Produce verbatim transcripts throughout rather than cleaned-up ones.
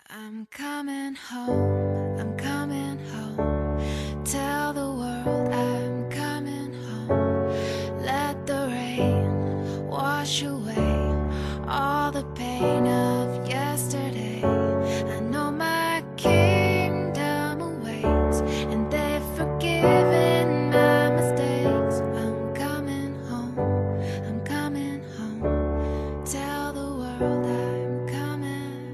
I'm coming home, I'm coming home. Tell the world I'm coming home. Let the rain wash away all the pain of yesterday. I know my kingdom awaits, and they've forgiven my mistakes. I'm coming home, I'm coming home. Tell the world I'm coming.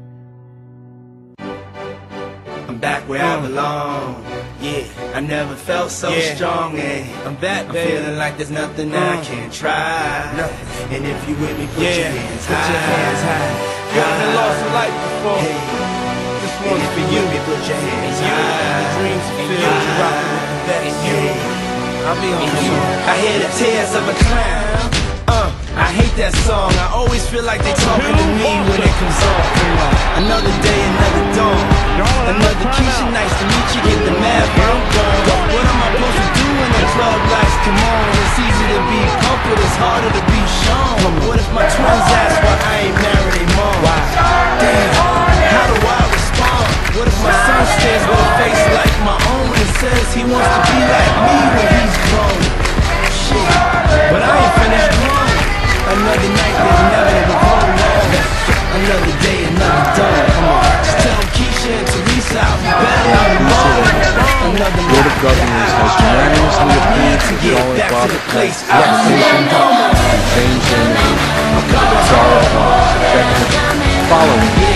I'm back where I belong. Yeah, I never felt so yeah. strong. And I'm back, I'm baby. Feeling like there's nothing mm. I can't try. Nothing. And if you with me, put yeah. your hands put high. Your hands high. You haven't lost a life before. Hey. This one's for you. Me, put your hands and high. The dreams fulfilled. You rockin' with the best. And you. I'll be on you. I hear the tears of a clown. Uh, I hate that song. I always feel like they talking to me when it comes on. Another day, another dawn. Another Keisha, nice to meet you. Get the map, I'm gone. What am I supposed to do when the club lights come on? It's easy to be pumped, but it's harder to be shown. What if my twins ask why I ain't married their mom? Damn, how do I respond? What if my son stares with a face like my own and says he wants to be like me when he's grown? Shit, but I ain't finished grown. Another night, there's never ever grown long. Another day, another dawn. Come on, just tell Keisha and Teresa I'll be better. I'll be wrong. Another Board of Governors has unanimously approved the Charlotte Robert Plant application to change their name to Zara Farms effective following the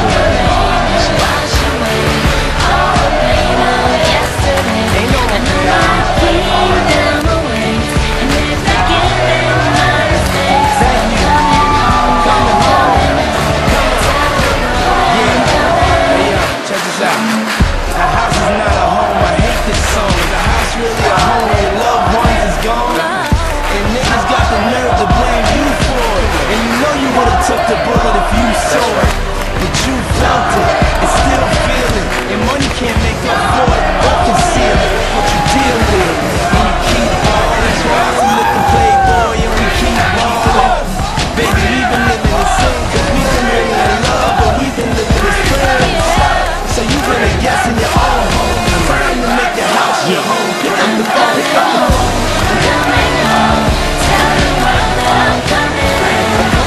took the bullet if you saw it, but you felt it and still feel it, and money can't make up for it or conceal it. What you deal with, and you keep falling. Try to look the playboy and we keep balling. Baby, we've been living in sin, cause we've been living in love, but we've been living as friends. So you've been a guest in your own home. Time to make your house your home. Pick up the phone, pick up the phone. I'm coming home. Tell the world that I'm coming home.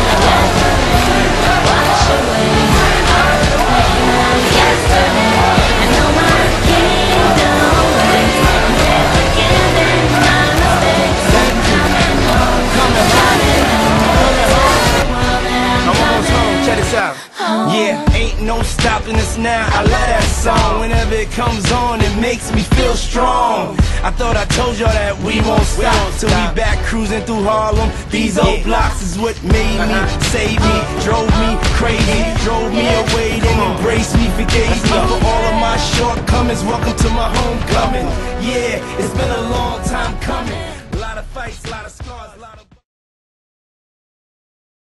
Yeah, ain't no stopping us now. I love that song. Whenever it comes on, it makes me feel strong. I thought I told y'all that we won't stop till we back cruising through Harlem. These old blocks is what made me, saved me, drove me crazy, drove me away, then embraced me.